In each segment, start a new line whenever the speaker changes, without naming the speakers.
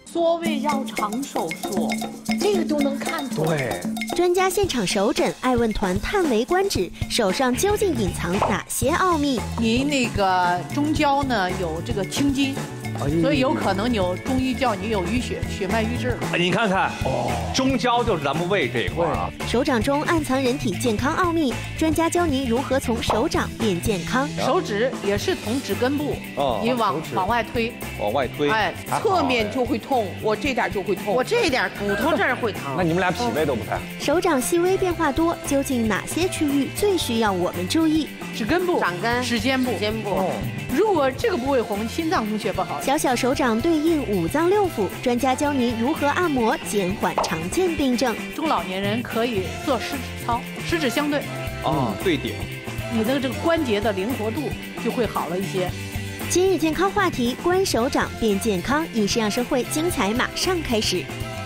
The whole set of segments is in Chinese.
缩胃绕肠手术，这个都能看出来。
对，
专家现场首诊，爱问团叹为观止，手上究竟隐藏哪些奥秘？
您那个中焦呢有这个青筋，所以有可能有中医叫你有淤血，血脉瘀滞了。
你看看，中焦就是咱们胃这一块啊。
手掌中暗藏人体健康奥秘，专家教您如何从手掌变健康。
手指也是从指根部，你往外推，
往外推，
哎，侧面就会痛，我这点就会痛，
我这一点骨头这儿会疼。
那你们俩脾胃都不太好。
手掌细微变化多，究竟哪些区域最需要我们注意？
指根部、
掌根、
指尖部。如果这个部位红，心脏供血不好。
小小手掌对应五脏六腑，专家教您如何按摩，减缓常见病症。
中老年人可以做十指操，十指相对，
对顶，
你的这个关节的灵活度就会好了一些。
今日健康话题：观手掌变健康，饮食养生会精彩马上开始。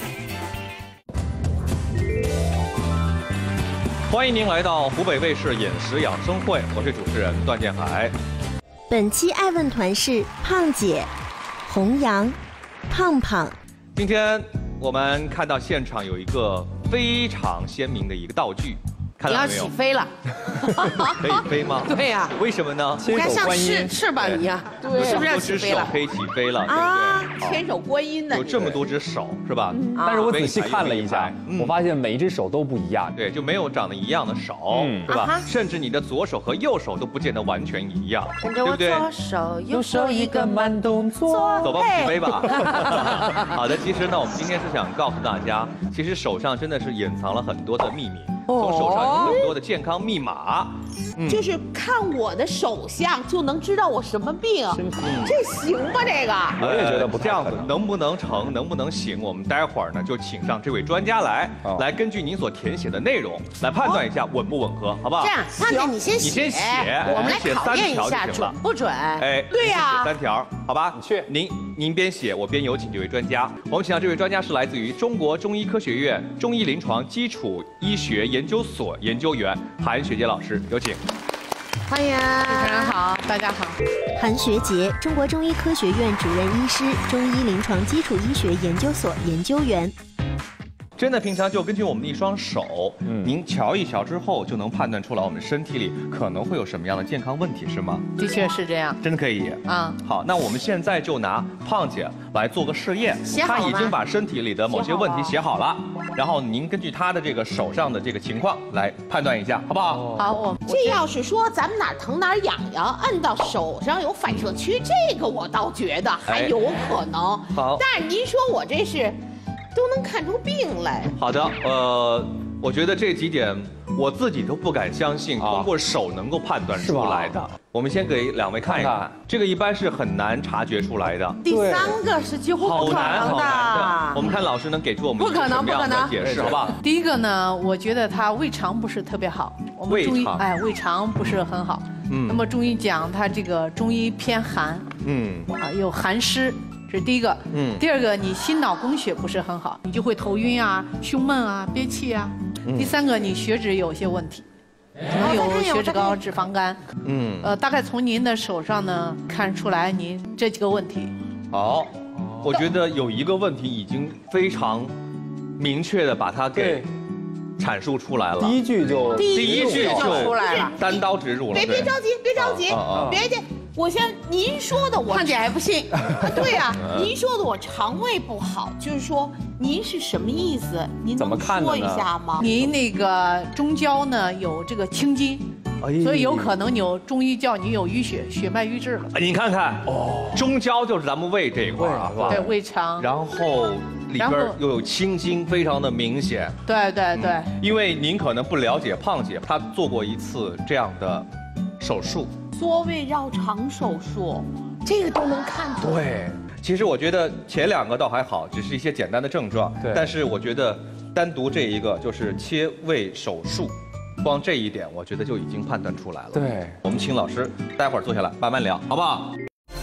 欢迎您来到湖北卫视饮食养生会，我是主持人段建海。
本期爱问团是胖姐、弘扬、胖胖。
今天我们看到现场有一个非常鲜明的一个道具，看到没有？
你要起飞了，
可以飞吗？
对呀，
为什么呢？
你看像翅膀一样，
对，
是不是要起飞了？
可以起飞了，
啊，
对不对？
千手观音呢？
有这么多只手是吧？
但是我仔细看了一下，我发现每一只手都不一样。
对，就没有长得一样的手，是吧？甚至你的左手和右手都不见得完全一样，对不对？
左手右手一个慢动作，
走吧，起飞吧。好的，其实呢，我们今天是想告诉大家，其实手上真的是隐藏了很多的秘密，从手上有很多的健康密码。
就是看我的手相就能知道我什么病，这行吗？这个
我也觉得不这样子，能不能成，能不能行？我们待会儿呢就请上这位专家来根据您所填写的内容来判断一下吻不吻合，好不好？
这样，胖姐你先写，我们来考验一下准不准？
哎，对呀，
写3条，好吧？你去，您边写，我边有请这位专家。我们请到这位专家是来自于中国中医科学院中医临床基础医学研究所研究员韩学杰老师，有请。
欢迎，
主持人好，大家好。
韩学杰，中国中医科学院主任医师，中医临床基础医学研究所研究员。
真的，平常就根据我们的一双手，您瞧一瞧之后，就能判断出来我们身体里可能会有什么样的健康问题，是吗？
的确是这样，
真的可以啊。好，那我们现在就拿胖姐来做个试验，她已经把身体里的某些问题写好了，然后您根据她的这个手上的这个情况来判断一下，好不好？
好，
这要是说咱们哪儿疼哪儿痒痒，按到手上有反射区，这个我倒觉得还有可能。
好，
但是您说我这是。都能看出病来。
好的，我觉得这几点我自己都不敢相信，通过手能够判断出来的。我们先给2位看一看，这个一般是很难察觉出来的。
第3个是几乎不可能的。
我们看老师能给出我们什么样的解释，好不好？
第一个呢，我觉得他胃肠不是特别好。我们中医胃肠不是很好。那么中医讲他这个中医偏寒，有寒湿。这是第一个，第二个你心脑供血不是很好，你就会头晕啊、胸闷啊、憋气啊。第3个你血脂有些问题，可能有血脂高、脂肪肝。大概从您的手上呢看出来您这几个问题。
好，我觉得有一个问题已经非常明确的把它给阐述出来了。第一句就
出来了，
单刀直入了。
别着急，别着急，别介。我先您说的我
胖姐还不信，
对呀，您说的我肠胃不好，就是说您是什么意思？您能说一下吗？
您那个中焦呢有这个青筋，所以有可能有中医叫你有淤血，血脉瘀滞了。
你看看，中焦就是咱们胃这一块啊，
对，胃肠，
然后里边又有青筋，非常的明显。
对。
因为您可能不了解胖姐，她做过一次这样的手术。
缩胃绕肠手术，这个都能看出来。
对，其实我觉得前2个倒还好，只是一些简单的症状。对，但是我觉得单独这一个就是切胃手术，光这一点我觉得就已经判断出来了。对，我们请老师待会儿坐下来慢慢聊，好不好？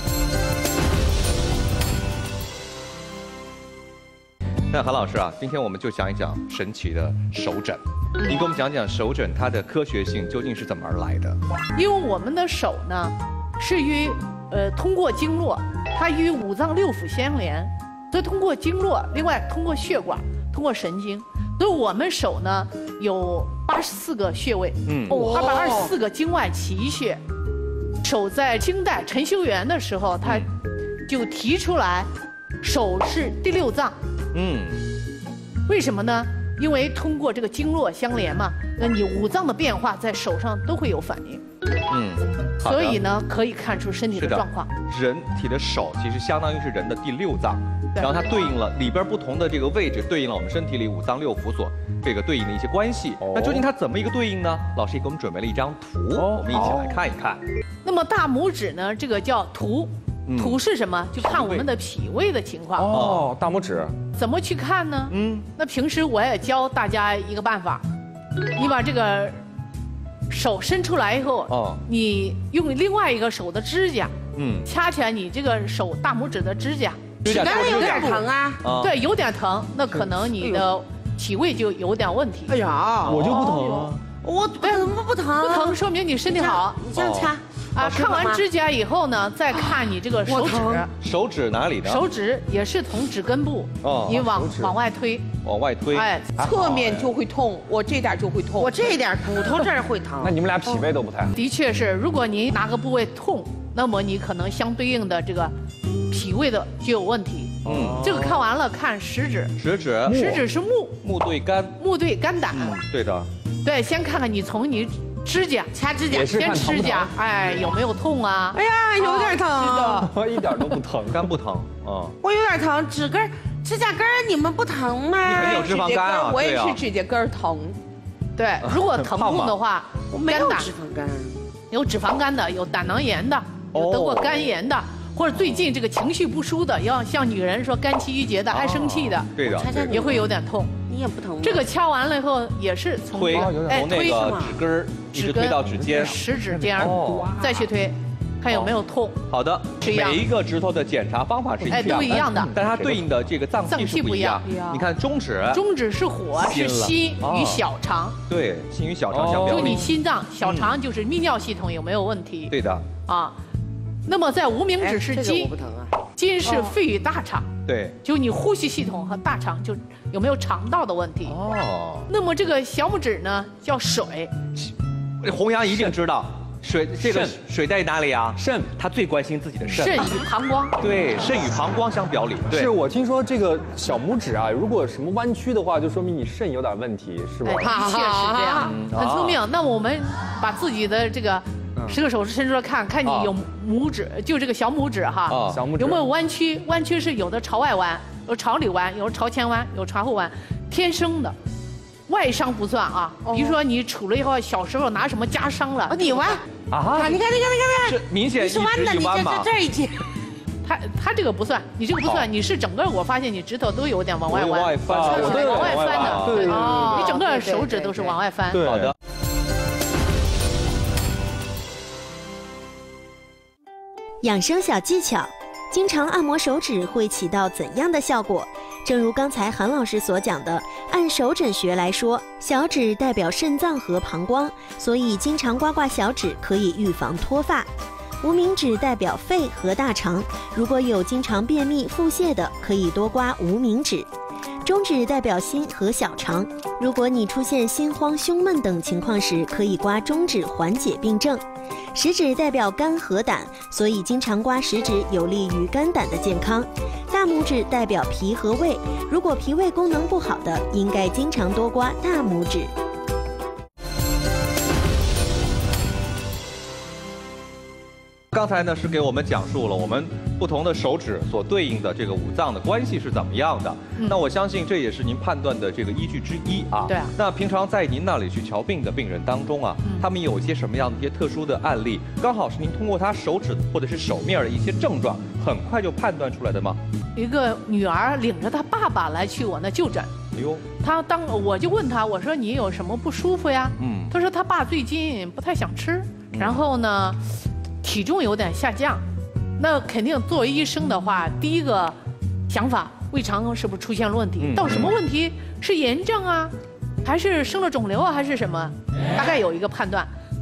那韩老师啊，今天我们就讲一讲神奇的手诊。你给我们讲讲手诊它的科学性究竟是怎么而来的？
因为我们的手呢，是与通过经络，它与五脏六腑相连， 所以通过经络，另外通过血管，通过神经。所以我们手呢有84个穴位，824个经外奇穴。手在清代陈修元的时候，他就提出来，手是第6脏。为什么呢？因为通过这个经络相连嘛，那你5脏的变化在手上都会有反应。所以呢，可以看出身体的状况。
人体的手其实相当于是人的第6脏。然后它对应了里边不同的这个位置，对应了我们身体里5脏6腑所这个对应的一些关系。那究竟它怎么一个对应呢？老师也给我们准备了一张图，我们一起来看一看。
那么大拇指呢，这个叫图，图是什么？就看我们的脾胃的情况。
哦，大拇指
怎么去看呢？那平时我也教大家一个办法，你把这个手伸出来以后，你用另外一个手的指甲，掐起来你这个手大拇指的指甲。
刚刚有点疼啊，
对，有点疼，那可能你的脾胃就有点问题。
哎呀，
我就不疼啊，
我怎么不疼？
不疼说明你身体好。
你这样掐
啊，看完指甲以后呢，再看你这个手指。
手指哪里呢？
手指也是从指根部，你往外推。
往外推，
哎，侧面就会痛，我这点就会痛，我这一点骨头这儿会疼。
那你们俩脾胃都不太好。
的确是，如果您哪个部位痛，那么你可能相对应的这个脾胃的就有问题。这个看完了看食指，
食指
是
木对肝，
木对肝胆。
对的。
对，先看看你从你指甲掐指甲，先指甲，哎，有没有痛啊？
哎呀，有点疼。
我一点都不疼，
肝不疼啊。
我有点疼，指甲根你们不疼吗？
你肯定有脂肪肝啊，
我也是指甲根疼。
对，如果疼痛的话，
我没有脂肪肝，
有脂肪肝的，有胆囊炎的，有得过肝炎的，或者最近这个情绪不舒的，要像女人说肝气郁结的，爱生气的，
对的，
也会有点痛。
你也不疼吗？
这个掐完了以后也是从
推，从那个指根儿一直推到指尖，
食指尖再去推。看有没有痛。
好的，每一个指头的检查方法是一样的，
都一样的，
但它对应的这个脏器不一样。你看中指，
中指是火，是心与小肠。
对，心与小肠相表里。
就你心脏，小肠就是泌尿系统有没有问题？
对的。啊，
那么在无名指是筋，筋是肺与大肠。
对，
就你呼吸系统和大肠就有没有肠道的问题。哦。那么这个小拇指呢叫水，
弘扬一定知道。这个水在哪里啊？肾，他最关心自己的肾。
肾与膀胱。
对，肾与膀胱相表里。
是我听说这个小拇指啊，如果什么弯曲的话，就说明你肾有点问题，是吧？
的确是这样，很聪明。那我们把自己的这个10个手指伸出来看，看你有拇指，就这个小拇指哈，
小拇指
有没有弯曲？弯曲是有的朝外弯，有朝里弯，有朝前弯，有朝后弯，天生的。外伤不算啊，比如说你杵了以后，小时候拿什么夹伤了，
你弯啊？你看，
是明显
你是弯的，你这一节，
他这个不算，你这个不算，你是整个我发现你指头都有点往外弯，
往
外翻的，
对，
你整个手指都是往外翻。
好的。
养生小技巧，经常按摩手指会起到怎样的效果？正如刚才韩老师所讲的，按手诊学来说，小指代表肾脏和膀胱，所以经常刮刮小指可以预防脱发。无名指代表肺和大肠，如果有经常便秘、腹泻的，可以多刮无名指。中指代表心和小肠，如果你出现心慌、胸闷等情况时，可以刮中指缓解病症。食指代表肝和胆，所以经常刮食指有利于肝胆的健康。大拇指代表脾和胃，如果脾胃功能不好的，应该经常多刮大拇指。
刚才呢是给我们讲述了我们不同的手指所对应的这个5脏的关系是怎么样的。那我相信这也是您判断的这个依据之一啊。
对啊。
那平常在您那里去瞧病的病人当中啊，他们有一些什么样的一些特殊的案例，刚好是您通过他手指或者是手面的一些症状，很快就判断出来的吗？
一个女儿领着她爸爸来去我那就诊。
哎呦。
我就问他，我说你有什么不舒服呀？他说他爸最近不太想吃，然后呢，体重有点下降。那肯定作为医生的话，第一个想法，胃肠是不是出现了问题？到什么问题？是炎症啊，还是生了肿瘤啊，还是什么？大概有一个判断。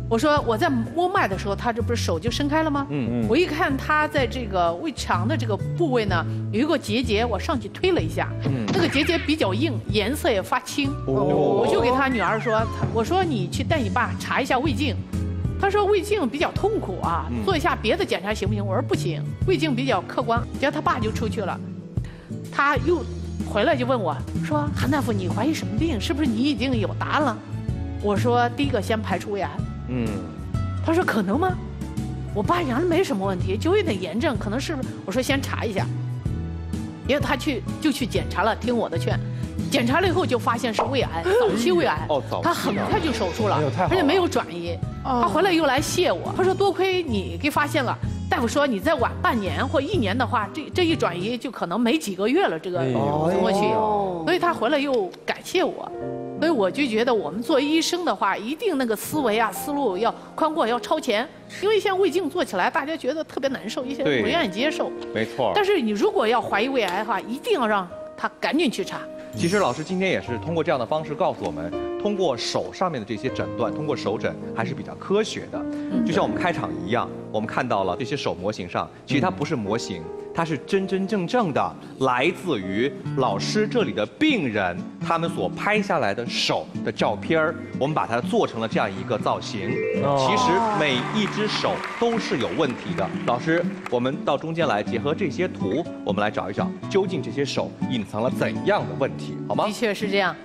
我说我在摸脉的时候，他这不是手就伸开了吗？我一看他在这个胃肠的这个部位呢，有一个结节，我上去推了一下，那个结节比较硬，颜色也发青。我就给他女儿说，我说你去带你爸查一下胃镜。他说胃镜比较痛苦啊，做一下别的检查行不行？我说不行，胃镜比较客观。结果他爸就出去了，他又回来就问我说：“韩大夫，你怀疑什么病？是不是你已经有答案了？”我说：“第一个先排除胃癌。”他说：“可能吗？我爸原来没什么问题，就有点炎症，可能是……我说先查一下。”因为他去检查了，听我的劝。检查了以后就发现是胃癌，早期胃癌。他很快就手术了，而且没有转移。他回来又来谢我，他说多亏你给发现了。大夫说你再晚半年或1年的话，这一转移就可能没几个月了，这个走过去。所以他回来又感谢我。所以我就觉得我们做医生的话，一定那个思维啊、思路要宽阔，要超前。因为像胃镜做起来，大家觉得特别难受，一些人不愿意接受。
没错。
但是你如果要怀疑胃癌的话，一定要让他赶紧去查。
其实老师今天也是通过这样的方式告诉我们，通过手上面的这些诊断，通过手诊还是比较科学的。就像我们开场一样，我们看到了这些手模型上，其实它不是模型，它是真真正正的来自于老师这里的病人他们所拍下来的手的照片儿，我们把它做成了这样一个造型。其实每一只手都是有问题的。老师，我们到中间来，结合这些图，我们来找一找究竟这些手隐藏了怎样的问题，好吗？
的确是这样。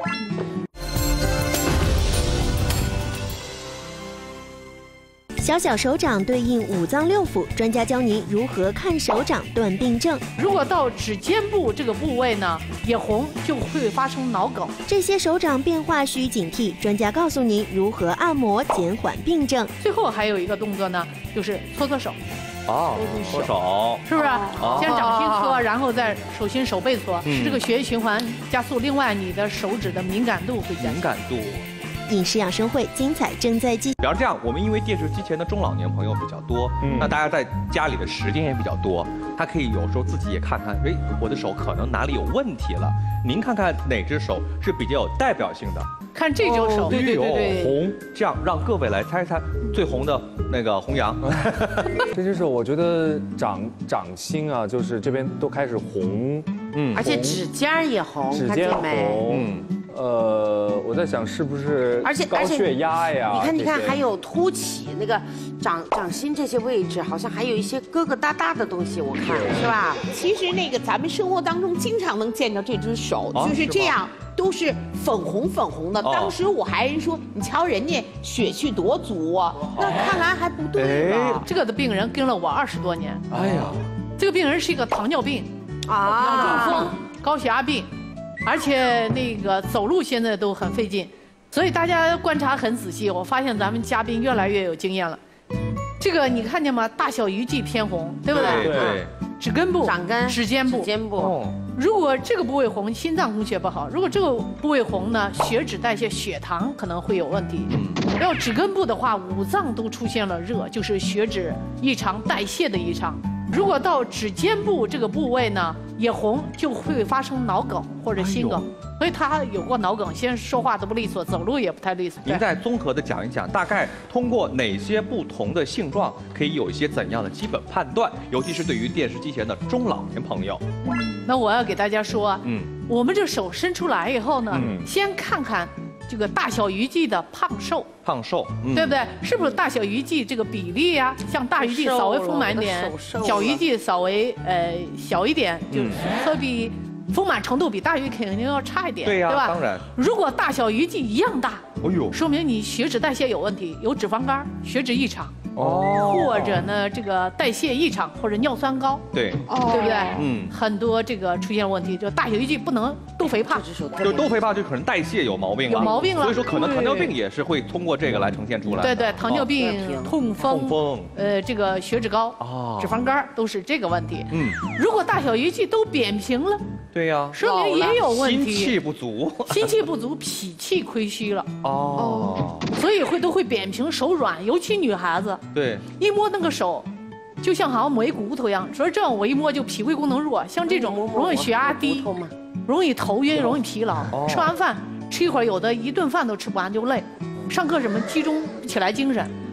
小小手掌对应5脏6腑，专家教您如何看手掌断病症。
如果到指尖部这个部位呢，也红就会发生脑梗。
这些手掌变化需警惕，专家告诉您如何按摩减缓病症。
最后还有一个动作呢，就是搓搓手。
搓手
是不是？先掌心搓，然后再手心手背搓，使这个血液循环加速。另外，你的手指的敏感度会加速。
敏感度。
饮食养生会精彩正在继续。
比方这样，我们因为电视机前的中老年朋友比较多，那大家在家里的时间也比较多，他可以有时候自己也看看，哎，我的手可能哪里有问题了。您看看哪只手是比较有代表性的？
看这只手，对，
红，这样让各位来猜猜最红的那个红羊。
这只手我觉得掌心啊，就是这边都开始红，
而且指尖也红，
指尖红，我在想是不是高血压呀？
你看，还有凸起那个掌心这些位置，好像还有一些疙疙瘩瘩的东西，我看是吧？其实那个咱们生活当中经常能见到这只手，就是这样，都是粉红的。当时我还说，你瞧人家血气多足啊，那看来还不对吧？
这个的病人跟了我20多年。哎呀，这个病人是一个糖尿病脑中风、高血压病。而且那个走路现在都很费劲，所以大家观察很仔细。我发现咱们嘉宾越来越有经验了。这个你看见吗？大小鱼际偏红，对不对？
对。
指根部、
指尖部。
如果这个部位红，心脏供血不好；如果这个部位红呢，血脂代谢、血糖可能会有问题。要指根部的话，5脏都出现了热，就是血脂异常、代谢的异常。如果到指尖部这个部位呢，也红，就会发生脑梗或者心梗。所以他有过脑梗，现在说话都不利索，走路也不太利索。
您再综合的讲一讲，大概通过哪些不同的性状，可以有一些怎样的基本判断？尤其是对于电视机前的中老年朋友。
那我要给大家说，我们这手伸出来以后呢，先看看这个大小鱼际的胖瘦，对不对？是不是大小鱼际这个比例呀？像大鱼际稍微丰满一点，小鱼际稍微小一点，就是可比丰满程度比大鱼肯定要差一点，
对
吧？
当然。
如果大小鱼际一样大，说明你血脂代谢有问题，有脂肪肝、血脂异常。或者呢，这个代谢异常，或者尿酸高，
对
不对？很多这个出现问题，就大小鱼际不能都肥胖，
就都肥胖就可能代谢有毛病了，所以说可能糖尿病也是会通过这个来呈现出来。
对，糖尿病、痛风，这个血脂高、脂肪肝都是这个问题。如果大小鱼际都扁平了，
对呀，
说明也有问题，
心气不足，
脾气亏虚了。所以都会扁平，手软，尤其女孩子。
对，
一摸那个手，就像好像磨一骨头一样。说这样我一摸就脾胃功能弱，像这种容易血压低，容易头晕，容易疲劳。吃完饭吃一会儿，有的一顿饭都吃不完就累。上课什么集中不起来精神，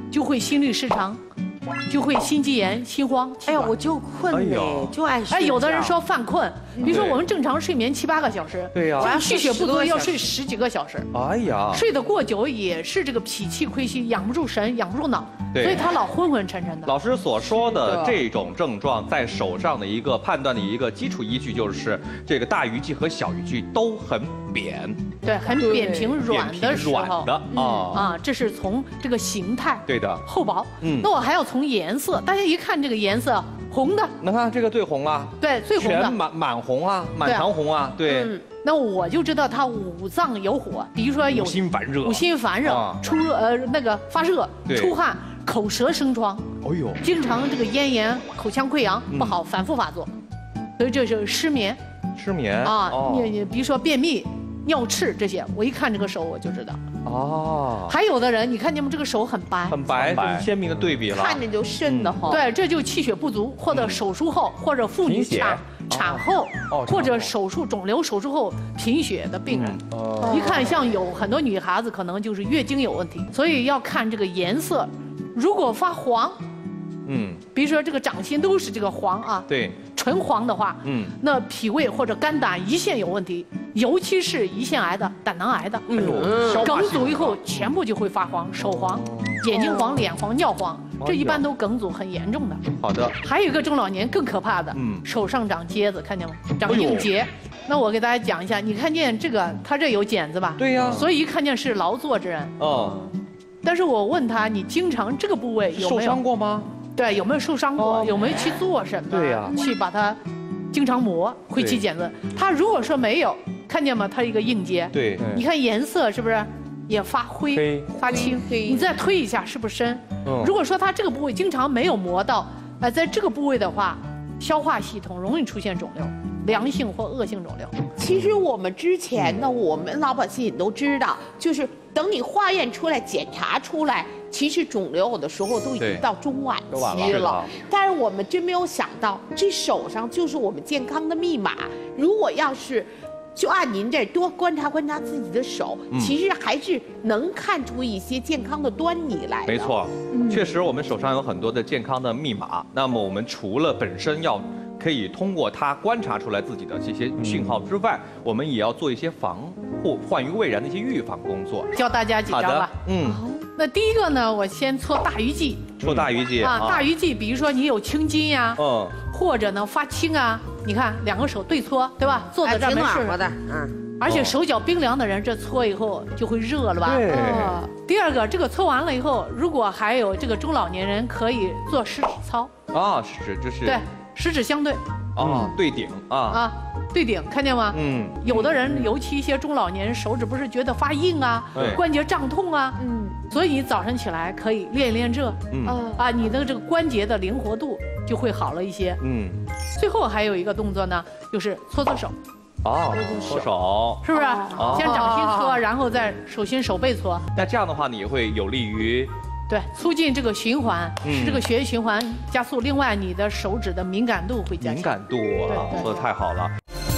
就会心律失常，就会心肌炎、心慌。
哎呀，我就困呢，就爱睡觉。
有的人说犯困，比如说我们正常睡眠7、8个小时，
对呀，
气血不足要睡10几个小时。
哎呀，
睡得过久也是这个脾气亏虚，养不住神，养不住脑，所以他老昏昏沉沉的。
老师所说的这种症状，在手上的一个判断的一个基础依据就是这个大鱼际和小鱼际都很扁，
对，很扁平软的时候这是从这个形态，
对的，
厚薄。那我还要从颜色，大家一看这个颜色，红的，
你看这个最红了，
对，最红的，
全满红啊，满堂红啊，对。
那我就知道他五脏有火，比如说有
五心烦热，
出那个发热、出汗、口舌生疮，经常这个咽炎、口腔溃疡不好，反复发作，所以这就是失眠啊。你比如说便秘、尿赤这些，我一看这个手我就知道。还有的人，你看见吗？这个手很白，
这是鲜明的对比了，
看着就瘆得慌。
对，这就气血不足，或者手术后，或者妇女产后，或者肿瘤手术后贫血的病人，一看像有很多女孩子可能就是月经有问题，所以要看这个颜色，如果发黄，比如说这个掌心都是这个黄啊，
对，
纯黄的话，那脾胃或者肝胆胰腺有问题，尤其是胰腺癌的、胆囊癌的，梗阻以后全部就会发黄，手黄、眼睛黄、脸黄、尿黄，这一般都梗阻很严重的。
好的。
还有一个中老年更可怕的，手上长疖子，看见吗？长硬结。那我给大家讲一下，你看见这个，他这有茧子吧？
对呀。
所以一看见是劳作之人。但是我问他，你经常这个部位有没有
受伤过吗？
对，有没有受伤过？有没有去做什么？
对呀，
去把它经常磨，会起茧子。他如果说没有，看见吗？它一个硬结。
对，
你看颜色是不是也发灰、发青？你再推一下，是不是深？如果说他这个部位经常没有磨到，在这个部位的话，消化系统容易出现肿瘤，良性或恶性肿瘤。
其实我们之前呢，我们老百姓都知道，就是等你化验出来、检查出来，其实肿瘤有的时候都已经到中晚期了。但是我们真没有想到，这手上就是我们健康的密码。如果要是就按您这多观察观察自己的手，其实还是能看出一些健康的端倪来的。
没错，确实我们手上有很多的健康的密码。那么我们除了本身要可以通过它观察出来自己的这些讯号之外，我们也要做一些防护、患于未然的一些预防工作。
教大家几招吧。那第一个呢，我先搓大鱼际。
搓大鱼际啊，
大鱼际，比如说你有青筋呀，或者呢发青啊，你看2个手对搓，对吧？坐在这儿没事
的，
而且手脚冰凉的人，这搓以后就会热了吧？
对。
第二个，这个搓完了以后，如果还有这个中老年人可以做食指操。
就是
对。十指相对，
对顶
对顶，看见吗？有的人，尤其一些中老年人，手指不是觉得发硬啊，关节胀痛啊，所以你早晨起来可以练一练这，你的这个关节的灵活度就会好了一些。最后还有一个动作呢，就是搓搓手。
搓手，
是不是？先掌心搓，然后再手心手背搓。
那这样的话，你会有利于。
对，促进这个循环，使这个血液循环加速。另外，你的手指的敏感度会加强。
敏感度说得太好了。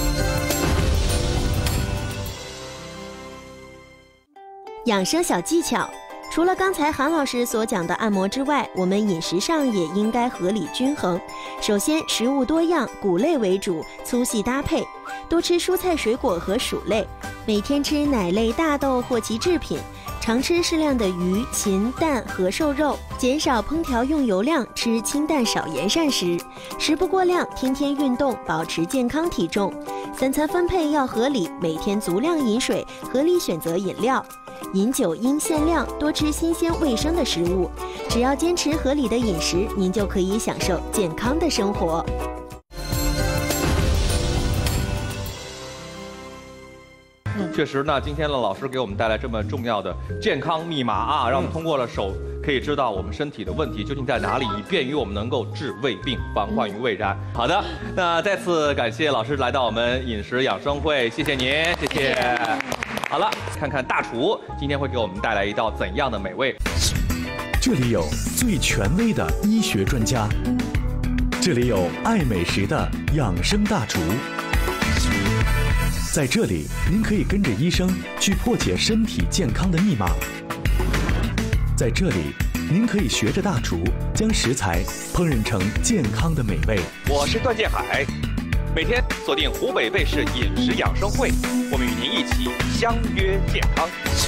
养生小技巧，除了刚才韩老师所讲的按摩之外，我们饮食上也应该合理均衡。首先，食物多样，谷类为主，粗细搭配，多吃蔬菜水果和薯类，每天吃奶类、大豆或其制品。常吃适量的鱼、禽、蛋和瘦肉，减少烹调用油量，吃清淡少盐膳食，食不过量，天天运动，保持健康体重。3餐分配要合理，每天足量饮水，合理选择饮料。饮酒应限量，多吃新鲜卫生的食物。只要坚持合理的饮食，您就可以享受健康的生活。
确实呢，今天呢，老师给我们带来这么重要的健康密码啊，让我们通过了手可以知道我们身体的问题究竟在哪里，以便于我们能够治未病，防患于未然。好的，那再次感谢老师来到我们饮食养生会，谢谢您，谢谢。好了，看看大厨今天会给我们带来一道怎样的美味。
这里有最权威的医学专家，这里有爱美食的养生大厨。在这里，您可以跟着医生去破解身体健康的密码。在这里， 您可以学着大厨将食材烹饪成健康的美味。
我是段建海，每天锁定湖北卫视饮食养生会，我们与您一起相约健康。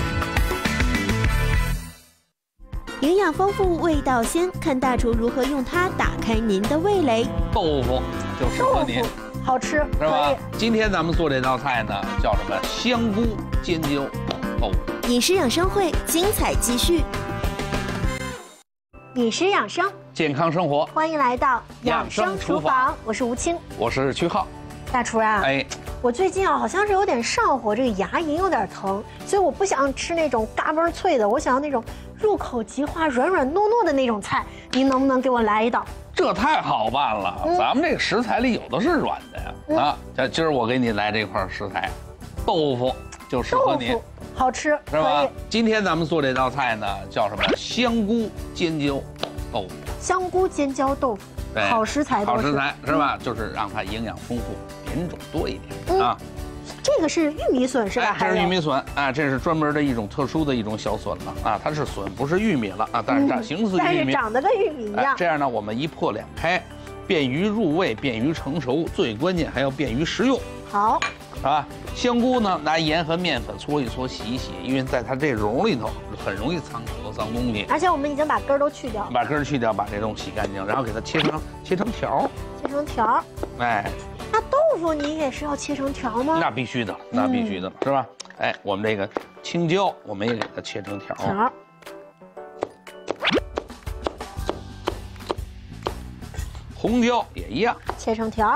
营养丰富，味道鲜，看大厨如何用它打开您的味蕾。
豆腐就适合您，
好吃
是吧？今天咱们做这道菜呢，叫什么？香菇尖椒豆腐。
饮食养生会精彩继续。
饮食养生，
健康生活，
欢迎来到养生厨房。我是吴清，
我是曲浩。
大厨啊，我最近好像是有点上火，这个牙龈有点疼，所以我不想吃那种嘎嘣脆的，我想要那种入口即化、软软糯糯的那种菜。您能不能给我来一道？
这太好办了，咱们这个食材里有的是软的呀。今儿我给你来这块食材，豆腐就适合你，
好吃
是吧？今天咱们做这道菜呢，叫什么？香菇尖椒豆腐。香菇尖椒豆腐，
好食材，
好食材是吧？就是让它营养丰富，品种多一点啊。
这个是玉米笋是吧？
这是玉米笋啊，这是专门的一种特殊的一种小笋了啊，它是笋，不是玉米了啊，但是它形似玉米，
但是长得跟玉米一样。
这样呢，我们一破两开，便于入味，便于成熟，最关键还要便于食用。
好，
啊，香菇呢，拿盐和面粉搓一搓，洗一洗，因为在它这蓉里头很容易藏很多脏东西。
而且我们已经把根儿都去掉，
把根儿去掉，把这东西洗干净，然后给它切成条，
切成条。
哎。
那豆腐你也是要切成条吗？
那必须的，那必须的，是吧？哎，我们这个青椒，我们也给它切成条。红椒也一样，
切成条。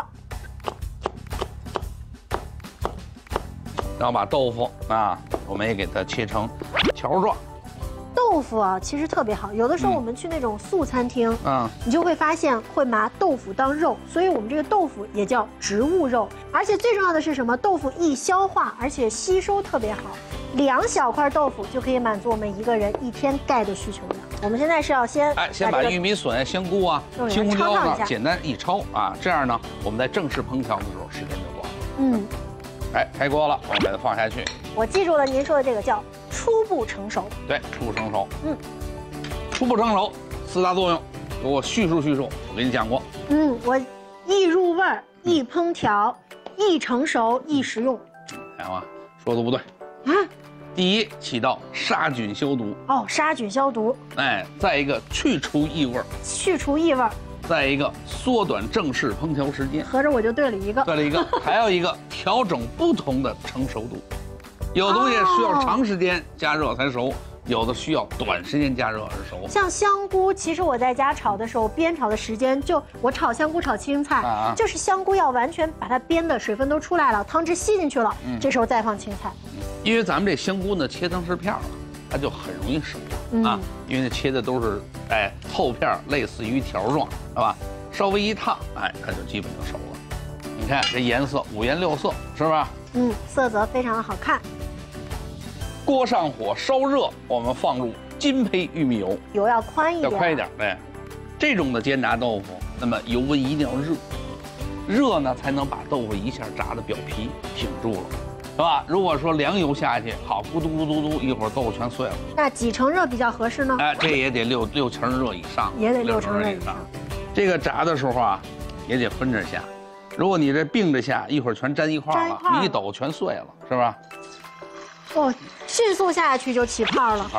然后把豆腐啊，我们也给它切成条状。
豆腐啊，其实特别好。有的时候我们去那种素餐厅，你就会发现会拿豆腐当肉，所以我们这个豆腐也叫植物肉。而且最重要的是什么？豆腐易消化，而且吸收特别好。2小块豆腐就可以满足我们一个人1天钙的需求的。我们现在是要先
把玉米笋、香菇啊、青红椒呢简单一焯啊，这样呢，我们在正式烹调的时候时间就短了。开锅了，我们把它放下去。
我记住了您说的这个叫初步成熟。
对，初步成熟。初步成熟4大作用，给我叙述。我跟你讲过。
我易入味儿、易烹调、易成熟、易食用。
看吧，说的不对啊。第一，起到杀菌消毒。
杀菌消毒。
再一个去除异味。再一个，缩短正式烹调时间。
合着我就对了一个。
还有一个，调整不同的成熟度。有东西需要长时间加热才熟，有的需要短时间加热而熟。
像香菇，其实我在家炒的时候，煸炒的时间我炒香菇、炒青菜，就是香菇要完全把它煸的水分都出来了，汤汁吸进去了，这时候再放青菜。
因为咱们这香菇呢切成片了，它就很容易熟啊，因为切的都是透片，类似于条状，是吧？稍微一烫，它就基本就熟了。你看这颜色5颜6色，是吧？
色泽非常的好看。
锅上火烧热，我们放入金胚玉米油，
油要宽一点。
这种的煎炸豆腐，那么油温一定要热呢才能把豆腐一下炸的表皮挺住了，是吧？如果说凉油下去，好咕嘟咕嘟嘟，一会儿豆腐全碎了。那
几成热比较合适呢？
这也得6成热以上，
也得6成热以上。
这个炸的时候啊，也得分着下。如果你这并着下，一会儿全粘一块了，你一抖全碎了，是吧？
迅速下去就起泡了。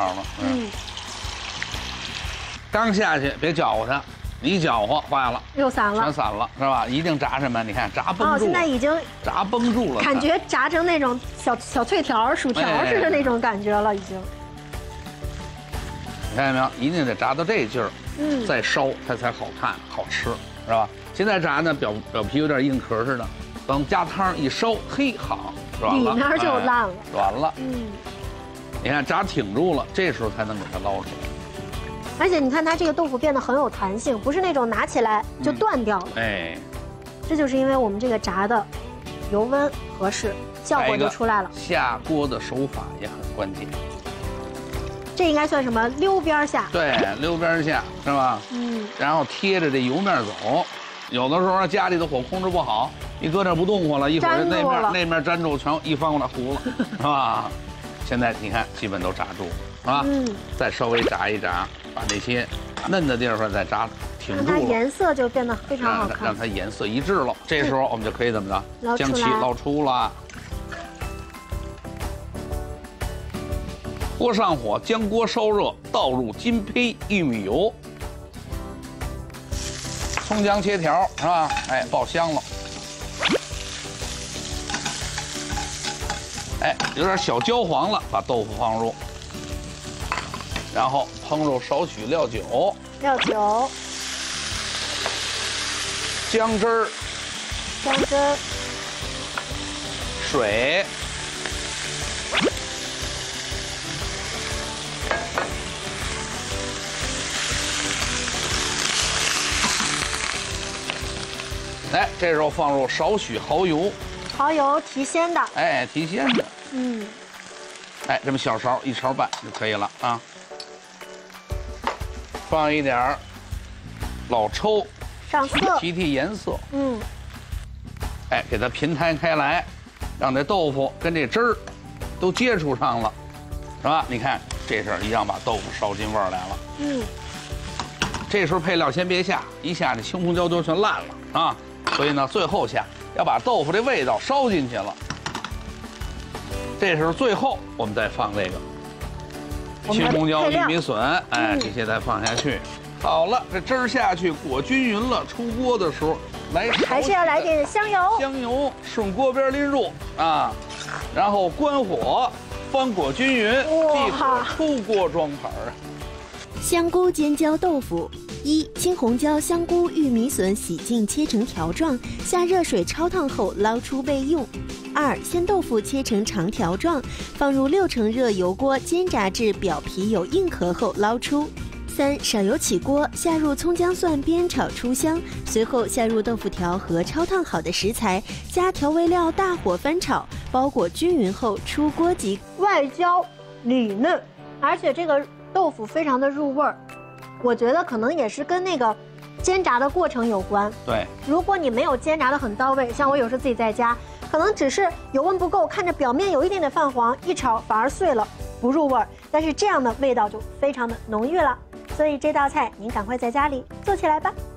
刚下去别搅和它，你一搅和坏了，
又散了，
全散了，是吧？一定炸什么？你看炸崩住了。
现在已经
炸崩住了，
感觉炸成那种小脆条、薯条似的那种感觉了，已经。
你看见没有？一定得炸到这劲儿，再烧它才好看好吃，是吧？现在炸呢，表皮有点硬壳似的，等加汤一烧，好。软了，
里面就烂了，
软了。你看炸挺住了，这时候才能给它捞出来。
而且你看它这个豆腐变得很有弹性，不是那种拿起来就断掉了。这就是因为我们这个炸的油温合适，效果就出来了。
下锅的手法也很关键。
这应该算什么？溜边下。
对，溜边下是吧？然后贴着这油面走。有的时候家里的火控制不好，一搁这不动火了，一会儿那面粘住，全一翻过来糊了，是吧？现在你看基本都炸住了，是吧？再稍微炸一炸， 把那些嫩的地方再炸挺住了，
它颜色就变得非常好看，
让它颜色一致了。这时候我们就可以怎么着？将其捞出了。锅上火，将锅烧热，倒入金胚玉米油，葱姜切条是吧？哎，爆香了。哎，有点小焦黄了，把豆腐放入，然后烹入少许料酒，姜汁儿，水，哎，这时候放入少许蚝油。
蚝油提鲜的，
哎，提鲜的，哎，这么小勺1勺半就可以了啊。放一点老抽，
上色，
提颜色，哎，给它平摊开来，让这豆腐跟这汁儿都接触上了，是吧？你看，这时候一样把豆腐烧进味儿来了，这时候配料先别下，一下这青红椒就全烂了啊，所以呢，最后下。要把豆腐这味道烧进去了，这时候最后我们再放这个青红椒、玉米笋，哎，这些再放下去。好了，这汁儿下去，裹均匀了，出锅的时候
还是要来点香油，
顺锅边淋入啊，然后关火，翻裹均匀，即可出锅装盘啊。
香菇尖椒豆腐。1. 青红椒、香菇、玉米笋洗净切成条状，下热水焯烫后捞出备用。2. 鲜豆腐切成长条状，放入6成热油锅煎炸至表皮有硬壳后捞出。3. 少油起锅，下入葱姜蒜煸炒出香，随后下入豆腐条和焯烫好的食材，加调味料，大火翻炒，包裹均匀后出锅即。
外焦里嫩，而且这个豆腐非常的入味儿。我觉得可能也是跟那个煎炸的过程有关。
对，
如果你没有煎炸的很到位，像我有时候自己在家，可能只是油温不够，看着表面有一点点泛黄，一炒反而碎了，不入味儿。但是这样的味道就非常的浓郁了。所以这道菜您赶快在家里做起来吧。